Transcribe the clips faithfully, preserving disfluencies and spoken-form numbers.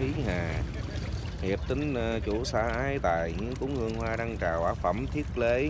Thí Hà. Hiệp tính chủ xã Ái Tài hiến cúng hương hoa đăng trào quả phẩm thiết lễ.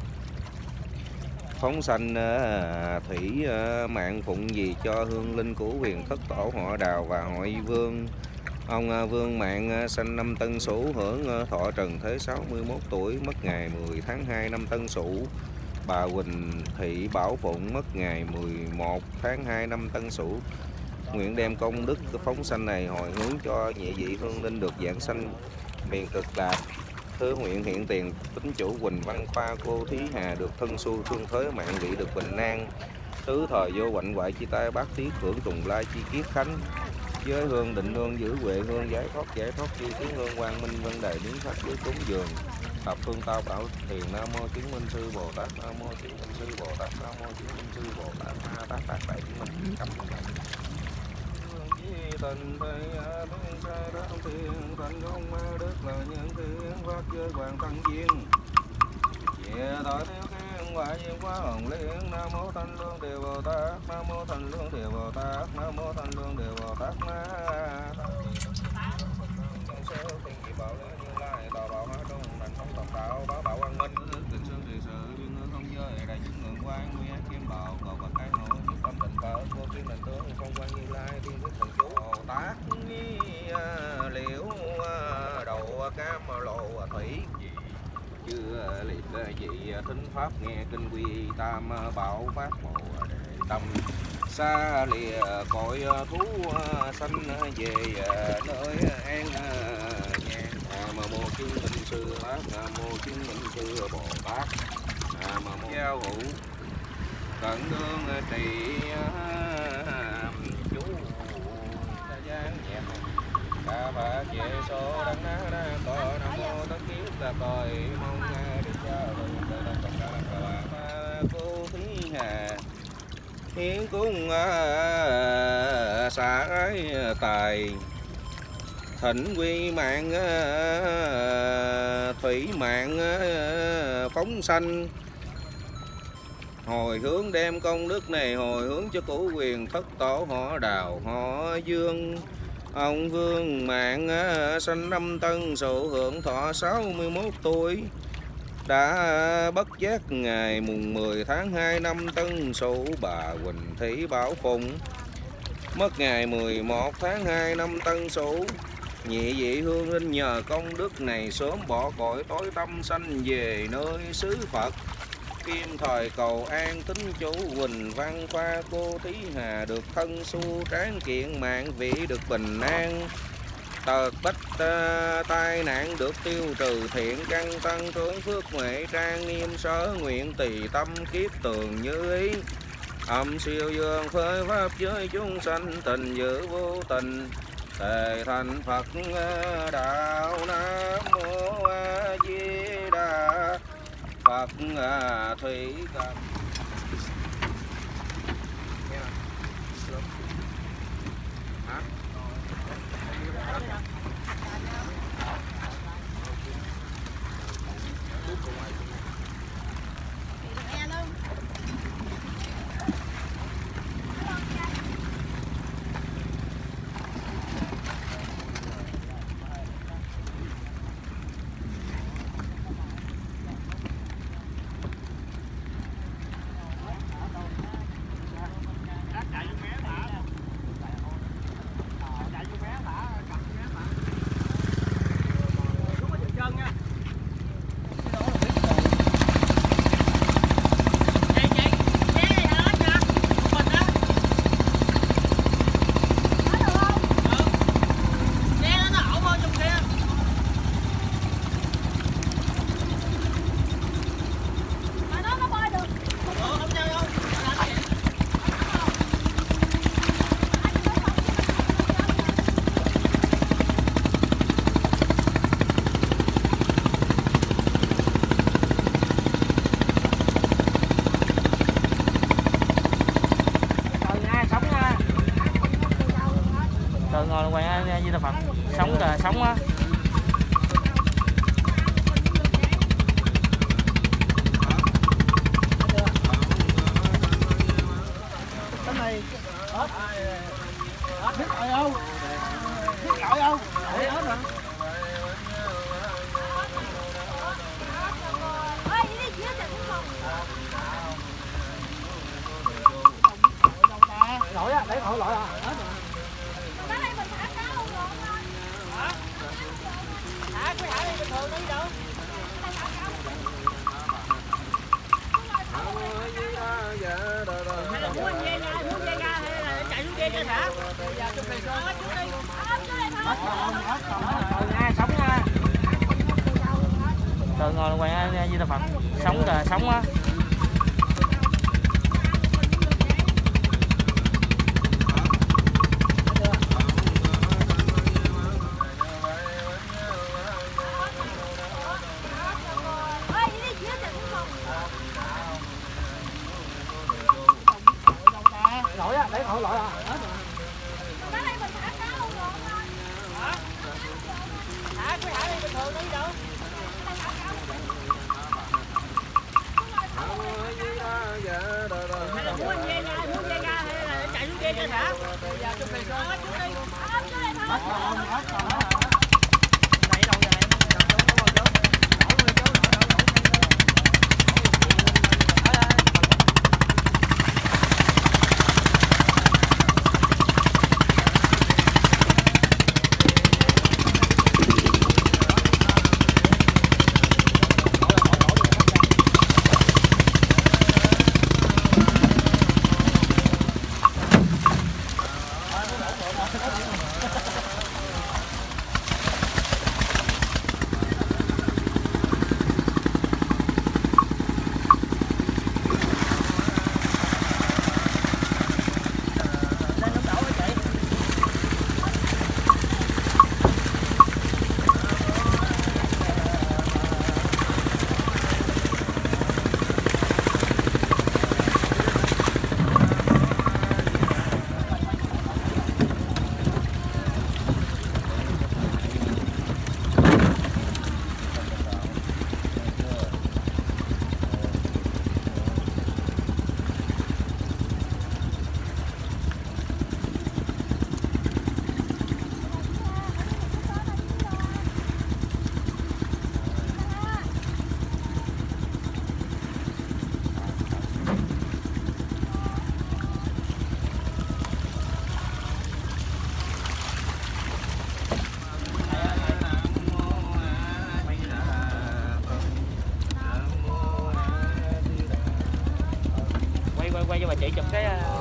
Phóng sanh thủy mạng phụng gì cho hương linh của quyền thất tổ họ Đào và hội Vương. Ông Vương Mạng sanh năm Tân Sửu, hưởng thọ trần thế sáu mươi mốt tuổi, mất ngày mười tháng hai năm Tân Sửu. Bà Huỳnh Thị Bảo Phụng mất ngày mười một tháng hai năm Tân Sửu. Nguyện đem công đức phóng sanh này hồi hướng cho nhị vị hương linh được giảng sanh miền Cực Lạc. Thứ nguyện hiện tiền tính chủ Quỳnh Văn Khoa cô Thí Hà được thân xu thương thới mạng vị được bình an. Tứ thời vô quạnh ngoại chi tai bát tiết hưởng trùng lai chi kiết khánh. Với hương định hương giữ huệ hương giải thoát giải thoát chi kiến hương quang minh vân đầy biến khách với cúng dường. Thập phương tao bảo thiền nam mô chứng minh sư Bồ Tát, nam mô chứng minh sư Bồ Tát, nam mô chứng minh sư Bồ Tát, a tát tát đại chứng minh cấm tình thầy biến xa đám thiên thành không ma đức là nhân thiên phát giới hoàng tăng viên về tội thiếu thiên ngoại nhiên quá hồng liên. Nam mô thanh lương địa Bồ Tát, nam mô thanh lương địa Bồ Tát, nam mô thanh lương địa Bồ Tát. Na thiên dị bảo lễ như lai tòa bảo hóa trung thành không tổng đạo báo bảo quang minh tình sơn trì sự duyên hương không giới đại chứng ngưỡng quan nguy ác kiếm bào cầu bậc cái ngộ nhất tâm tình cỡ vô thiên thành tướng không quan như lai thiên thức thần chú Bồ Tát liễu đầu cam lộ thủy chưa liệt dị thính pháp nghe kinh quy tam bảo pháp mộ đệ tâm xa lìa cõi thú sanh về nơi an nhàn. Nam mô chứng minh sư Bát, nam mô chứng minh sư Bồ Tát, nam mô giao hữu cận đương trì chú giang nhẹ ca phật về số đăng ná đa cò. Nam mô tất kiếp là còi mong đức cha cô Thí Hà hiến cúng xã Ái Tài thịnh quy mạng thủy mạng phóng sanh hồi hướng đem công đức này hồi hướng cho cửu quyền thất tổ họ Đào họ Dương. Ông Vương Mạng sanh năm Tân Sửu, hưởng thọ sáu mươi mốt tuổi, đã bất giác ngày mùng mười tháng hai năm Tân Sửu. Bà Huỳnh Thị Bảo Phụng mất ngày mười một tháng hai năm Tân Sửu. Nhị vị hương linh nhờ công đức này sớm bỏ cõi tối tâm sanh về nơi xứ Phật. Kim thời cầu an tính chủ Quỳnh Văn Khoa cô Thí Hà được thân su tráng kiện mạng vị được bình an. Tật bách uh, tai nạn được tiêu trừ thiện căn tăng tướng phước huệ trang nghiêm sở nguyện tỳ tâm kiết tường như ý. Âm siêu dương phơi pháp giới chúng sanh tình giữ vô tình thề thành Phật đạo. Nam mô A Di Đà Phật thủy cầm. Ngồi quay Di Đà Phật sống là sống á. Cái này hết hết biết rồi không? Gọi không? Để hết rồi. Lỗi á, để khỏi lỗi à. Hết rồi. Hả? Hả? Cái hả đi bình thường đi đâu? Hay là muốn anh dê ra, muốn dê ra hay là chạy xuống dê cho thả? Bây giờ chụp hình hết chút đi. Hết còn, hết còn. Từ nha, sống nha. Từ ngồi quay Di Đà Phật. Sống kìa, sống á. Lỗi á, để khỏi lỗi à. Hết rồi. Hả? Hả? Cái hả đi bình thường đi đâu? Hay là muốn anh dê ra, muốn dê ra hay là chạy xuống dê cho thả? Bây giờ chụp hình hết chút đi. Hết còn, hết còn. Này đâu giờ này? Quay cho bà chị chụp cái